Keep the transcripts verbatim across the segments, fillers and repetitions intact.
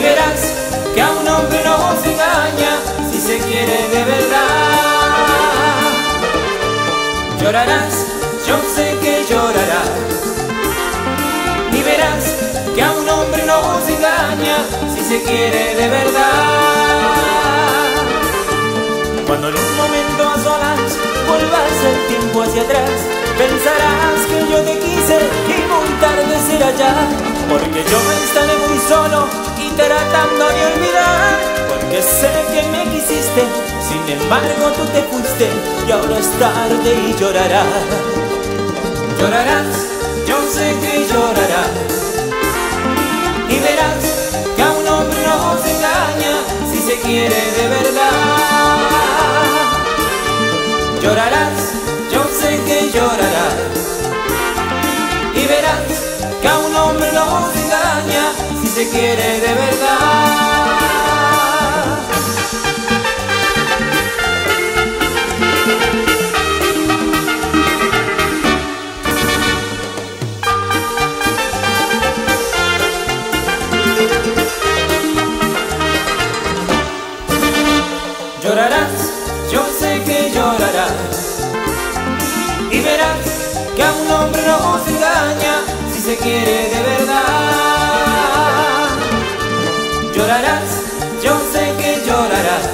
verás que a un hombre no se engaña si se quiere de verdad. Llorarás, yo sé que llorarás, y verás que a un hombre no se engaña si se quiere de verdad. Cuando en un momento a solas vuelvas el tiempo hacia atrás, pensarás que yo te quise y muy tarde será ya, porque yo estaré muy solo y tratando de olvidar, porque sé que me quisiste, sin embargo tú te fuiste y ahora es tarde y llorarás. Llorarás, yo sé que llorarás, y verás que a un hombre no se engaña si se quiere de verdad. Llorarás, yo sé que llorarás, y verás que a un hombre no se engaña si se quiere de verdad. Llorarás, yo sé que llorarás, y verás que a un hombre no se engaña si se quiere de verdad. Llorarás, yo sé que llorarás,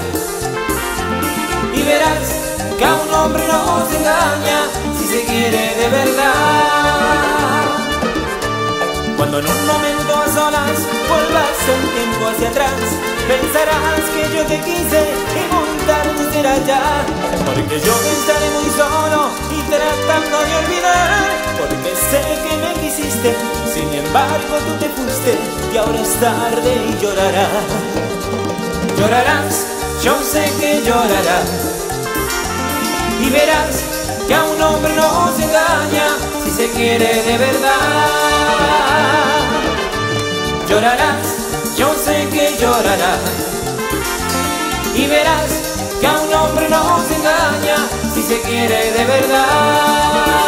y verás que a un hombre no se engaña si se quiere de verdad. Cuando en un momento a solas vuelvas el tiempo hacia atrás, pensarás que yo te quise y muy tarde será ya, porque yo estaré muy solo y tratando de olvidar, porque sé que me quisiste, sin embargo tú te fuiste y ahora es tarde y llorarás. Llorarás, yo sé que llorarás, y verás que a un hombre no se engaña si se quiere de verdad. Llorarás, yo sé que llorarás, y verás que a un hombre no se engaña si se quiere de verdad.